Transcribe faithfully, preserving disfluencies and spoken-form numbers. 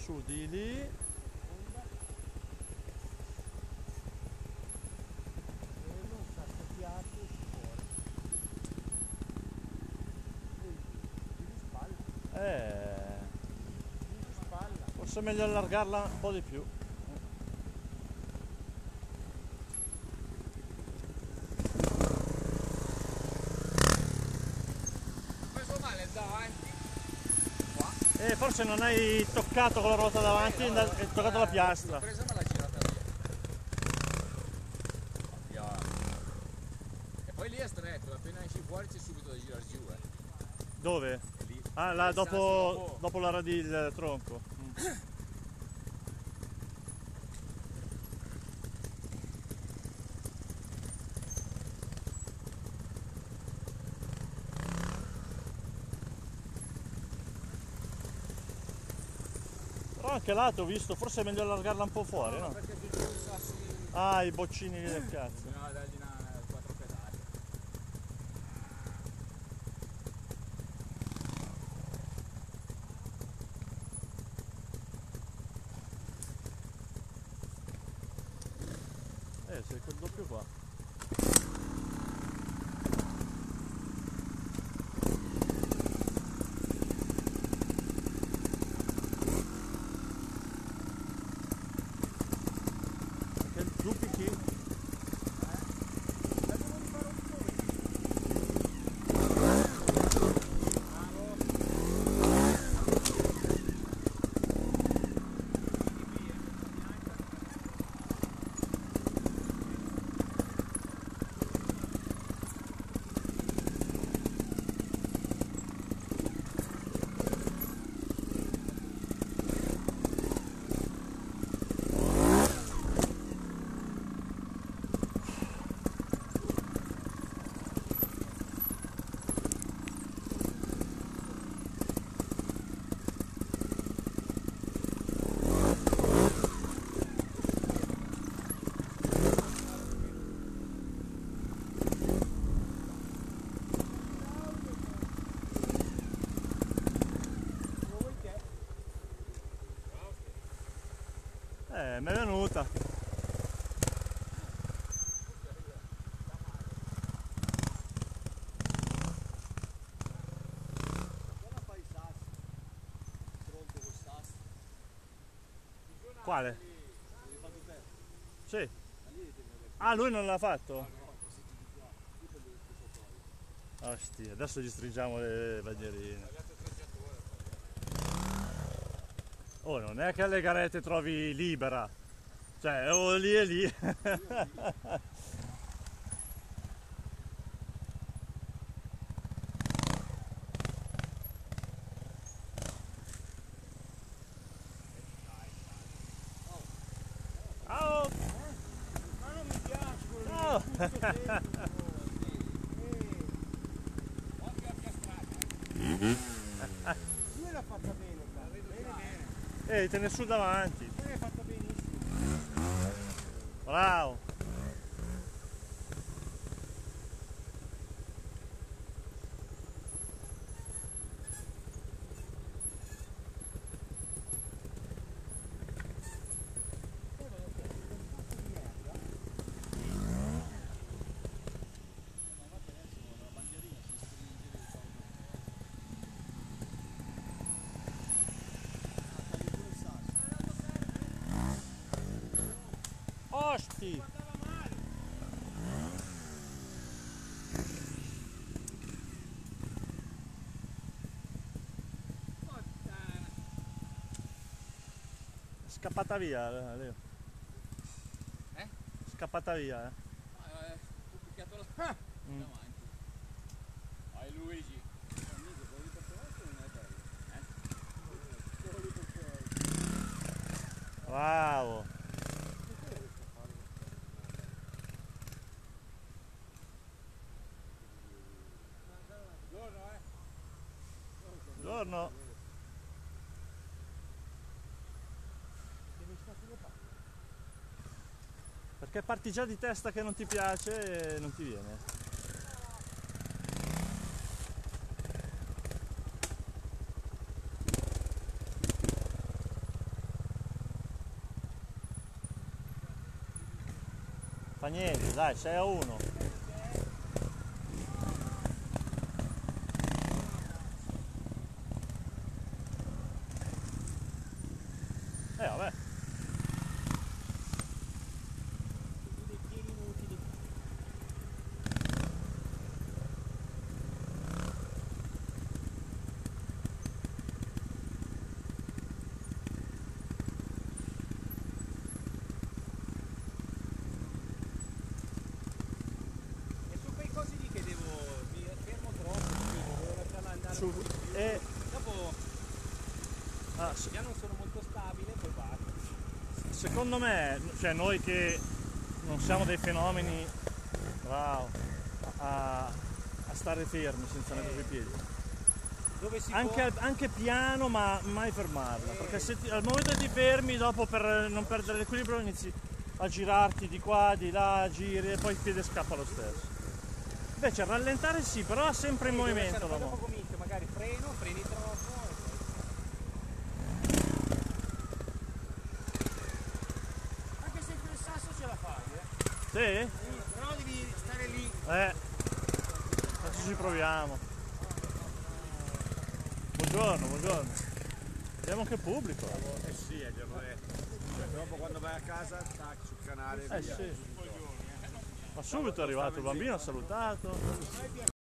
su di lì. E non sta soffiato su fuori. Di spalla. Eh, Di spalla. forse è meglio allargarla un po' di più. Preso male davanti. Qua. E forse non hai toccato con la ruota davanti, Eh, no, hai no, toccato la piastra. L'ho presa ma l'ha girata via. Via. E poi lì è stretto, appena esci fuori c'è subito da girare giù. Eh. Dove? È lì. Ah, là Il sasso dopo, dopo. dopo la radice, il tronco. Mm. Però anche là ho visto, forse è meglio allargarla un po' fuori, no? Perché tu giù i sassi. Ah, i boccini del cazzo. Bisogna dargli una, quattro pedali. Eh, c'è quel doppio qua. Perché il duplichi? Eh, mi è venuta. Quale? Sì. Ah, lui non l'ha fatto? Ostia, adesso gli stringiamo le bandierine. Oh, non è che alle garette trovi libera. Cioè, o lì e lì. Ciao! Ma non mi piacciono. Ciao! Occhio a piastrata. Lui l'ha fatta bene, qua. Bene, bene. Ehi, te ne su davanti. Lui l'ha fatta benissimo. Bravo! Osti! È scappata via, Leo. Eh? Scappata via, eh. Ah, eh, ho picchiato la... Mm. davanti. Vai Luigi. Bravo! Buongiorno, eh. Buongiorno! Perché parti già di testa che non ti piace e non ti viene. Fa niente, dai, sei a uno. Eh vabbè. Dei tiri inutili. E su quei cosi lì che devo, mi fermo troppo, capito? Devo lasciarla andare Su- un po' di più. e- Dopo Ah, se- già non sono molto stabile, poi basta. secondo me, cioè noi che non siamo dei fenomeni, bravo, a, a stare fermi senza mettere sui piedi. Dove si Anche, può, anche piano, ma mai fermarla, perché se ti- al momento che ti fermi, dopo per non perdere l'equilibrio inizi a girarti di qua, di là, giri e poi il piede scappa lo stesso. Invece rallentare sì, però ha sempre in devo movimento lasciare- la poi dopo moto. comincio, magari freno, freni troppo. e poi- Anche se il sasso ce la fai, eh. Sì? Sì, però devi stare lì. Eh, adesso ci proviamo. Buongiorno, buongiorno. Vediamo che pubblico. Eh sì, è già detto. Cioè, dopo quando vai a casa, tac, sul canale. Eh via. sì. Ma subito è arrivato il bambino, ha salutato.